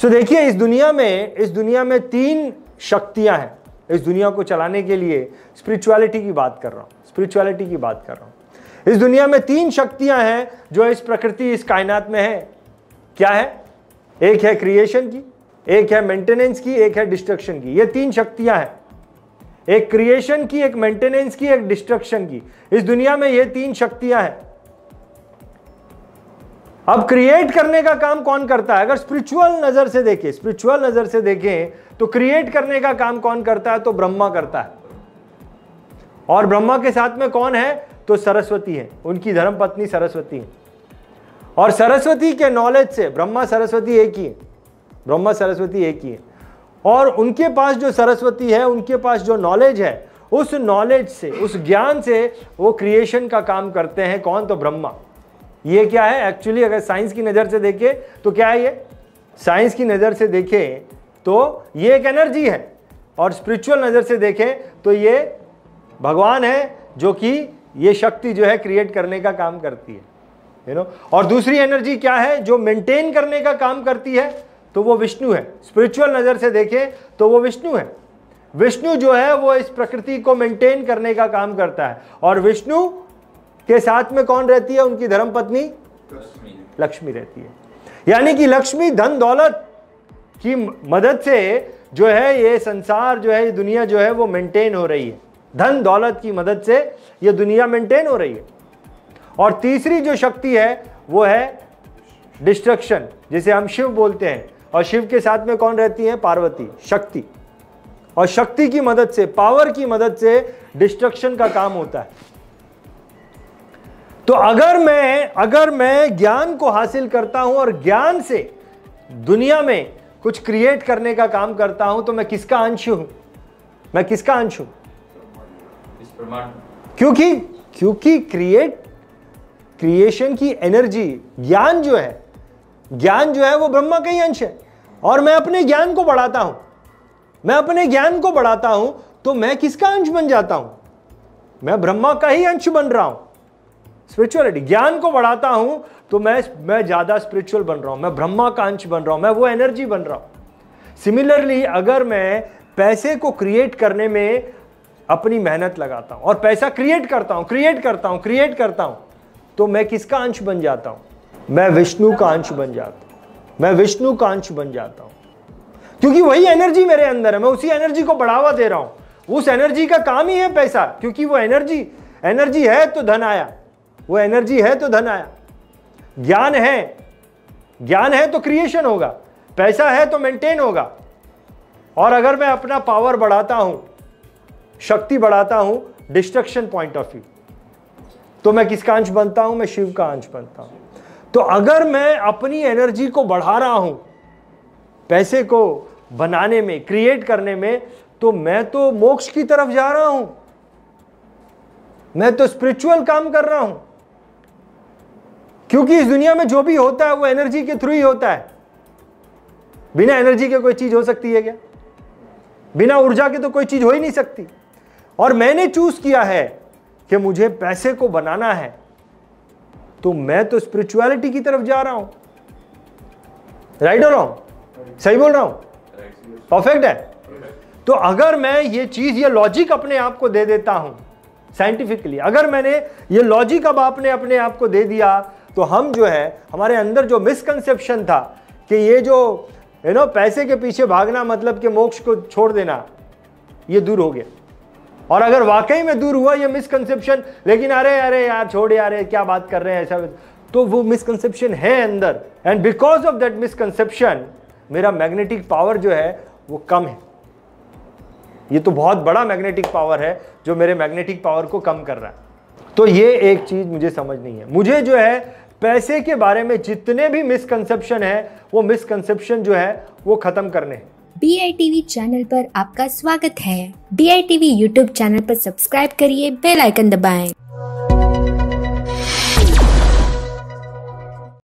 सो देखिए, इस दुनिया में 3 शक्तियां हैं। इस दुनिया को चलाने के लिए स्पिरिचुअलिटी की बात कर रहा हूं। इस दुनिया में 3 शक्तियां हैं जो इस प्रकृति, इस कायनात में है। क्या है? एक है क्रिएशन की, एक है मेंटेनेंस की, एक है डिस्ट्रक्शन की। ये 3 शक्तियां हैं, एक क्रिएशन की, एक मेंटेनेंस की, एक डिस्ट्रक्शन की। इस दुनिया में ये 3 शक्तियां हैं। अब क्रिएट करने का काम कौन करता है? अगर स्पिरिचुअल नजर से देखें तो क्रिएट करने का काम कौन करता है? तो ब्रह्मा करता है। और ब्रह्मा के साथ में कौन है? तो सरस्वती है, उनकी धर्मपत्नी सरस्वती है। और सरस्वती के नॉलेज से ब्रह्मा सरस्वती एक ही है। और उनके पास जो सरस्वती है, उनके पास जो नॉलेज है, उस नॉलेज से, उस ज्ञान से वो क्रिएशन का काम करते हैं। कौन? तो ब्रह्मा। ये क्या है एक्चुअली? अगर साइंस की नजर से देखें तो क्या है ये? साइंस की नजर से देखें तो ये एक एनर्जी है, और स्पिरिचुअल नजर से देखें तो ये भगवान है, जो कि ये शक्ति जो है क्रिएट करने का काम करती है, और दूसरी एनर्जी क्या है जो मेंटेन करने का काम करती है? तो वो विष्णु है। स्पिरिचुअल नजर से देखें तो वो विष्णु है। विष्णु जो है वो इस प्रकृति को मेंटेन करने का काम करता है। और विष्णु के साथ में कौन रहती है? उनकी धर्मपत्नी लक्ष्मी रहती है। यानी कि लक्ष्मी धन दौलत की मदद से जो है ये संसार जो है, ये दुनिया जो है वो मेंटेन हो रही है। धन दौलत की मदद से ये दुनिया मेंटेन हो रही है। और तीसरी जो शक्ति है वो है डिस्ट्रक्शन, जिसे हम शिव बोलते हैं। और शिव के साथ में कौन रहती है? पार्वती, शक्ति। और शक्ति की मदद से, पावर की मदद से डिस्ट्रक्शन का काम होता है। तो अगर मैं ज्ञान को हासिल करता हूं और ज्ञान से दुनिया में कुछ क्रिएट करने का काम करता हूं, तो मैं किसका अंश हूं? क्योंकि क्रिएशन की एनर्जी, ज्ञान जो है वो ब्रह्मा का ही अंश है। और मैं अपने ज्ञान को बढ़ाता हूं तो मैं किसका अंश बन जाता हूं? मैं ब्रह्मा का ही अंश बन रहा हूं। स्पिरिचुअलिटी, ज्ञान को बढ़ाता हूं तो मैं ज्यादा स्पिरिचुअल बन रहा हूं, मैं ब्रह्मा का अंश बन रहा हूं, मैं वो एनर्जी बन रहा हूं। सिमिलरली, अगर मैं पैसे को क्रिएट करने में अपनी मेहनत लगाता हूं और पैसा क्रिएट करता हूं, तो मैं किसका अंश बन जाता हूं? मैं विष्णु का अंश बन जाता हूं। क्योंकि वही एनर्जी मेरे अंदर है, मैं उसी एनर्जी को बढ़ावा दे रहा हूं। उस एनर्जी का काम ही है पैसा, क्योंकि वो एनर्जी है तो धन आया। ज्ञान है तो क्रिएशन होगा, पैसा है तो मेंटेन होगा। और अगर मैं अपना पावर बढ़ाता हूं, शक्ति बढ़ाता हूं डिस्ट्रक्शन पॉइंट ऑफ व्यू, तो मैं किसका अंश बनता हूं? मैं शिव का अंश बनता हूं। तो अगर मैं अपनी एनर्जी को बढ़ा रहा हूं पैसे को बनाने में, क्रिएट करने में, तो मैं तो मोक्ष की तरफ जा रहा हूं, मैं तो स्पिरिचुअल काम कर रहा हूं। क्योंकि इस दुनिया में जो भी होता है वो एनर्जी के थ्रू ही होता है। बिना एनर्जी के कोई चीज हो सकती है क्या? बिना ऊर्जा के तो कोई चीज हो ही नहीं सकती। और मैंने चूज किया है कि मुझे पैसे को बनाना है, तो मैं तो स्पिरिचुअलिटी की तरफ जा रहा हूं। राइट और रॉन्ग? सही बोल रहा हूं? परफेक्ट है। तो अगर मैं ये लॉजिक अपने आप को दे देता हूं साइंटिफिकली, अगर मैंने ये लॉजिक अब आपने अपने आप को दे दिया, तो हम जो है, हमारे अंदर जो मिसकंसेप्शन था कि ये जो पैसे के पीछे भागना मतलब कि मोक्ष को छोड़ देना, ये दूर हो गया। और अगर वाकई में दूर हुआ ये मिसकंसेप्शन, लेकिन अरे यार छोड़ यार, क्या बात कर रहे हैं ऐसा, तो वो मिसकंसेप्शन है अंदर। And because of that misconception मेरा मैग्नेटिक पावर जो है वो कम है। ये तो बहुत बड़ा मैग्नेटिक पावर है जो मेरे मैग्नेटिक पावर को कम कर रहा है। तो ये एक चीज मुझे समझनी है। मुझे जो है पैसे के बारे में जितने भी मिसकंसेप्शन है, वो मिसकंसेप्शन जो है वो खत्म करने हैं। DITV चैनल पर आपका स्वागत है। DITV YouTube चैनल पर सब्सक्राइब करिए, बेल आइकन दबाएं।